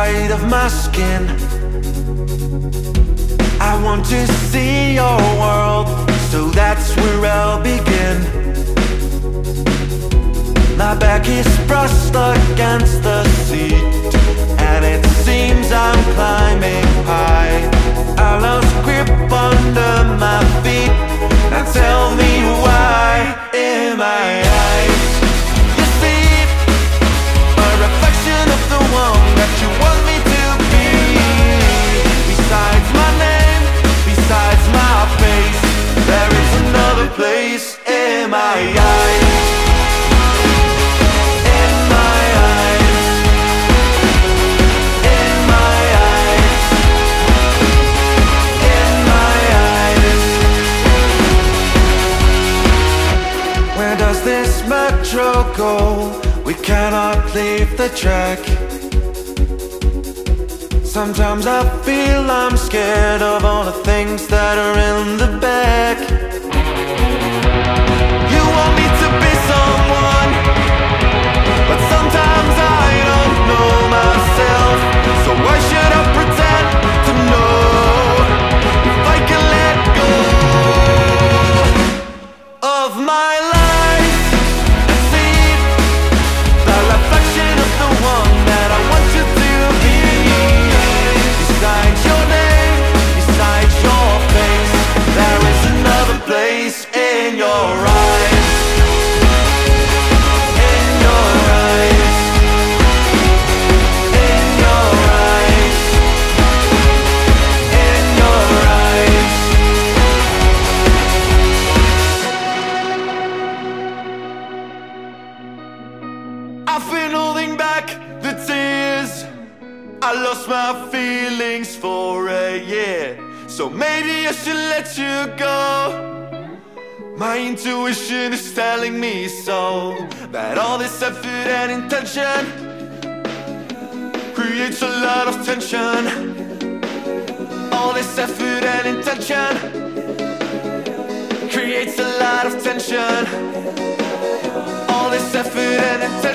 inside of my skin. I want to see your world, so that's where I'll begin. My back is brushed against the seat, and it seems I'm climbing high. I lost grip under my feet, and tell me why. In my eyes, you see a reflection of the one that you want me to be. Besides my name, besides my face, there is another place. In my eyes, in my eyes, in my eyes, in my eyes. Where does this metro go? We cannot leave the track. Sometimes I feel I'm scared of all the things that are in the back. You want me to be someone, but sometimes I don't know myself. So why should I pretend to know if I can let go of my life and see the reflection of the one that I want you to be? Besides your name, besides your face, there is another place. In your eyes, in your eyes, in your eyes, in your eyes. I've been holding back the tears. I lost my feelings for a year, so maybe I should let you go. My intuition is telling me so, that all this effort and intention creates a lot of tension. All this effort and intention creates a lot of tension. All this effort and intention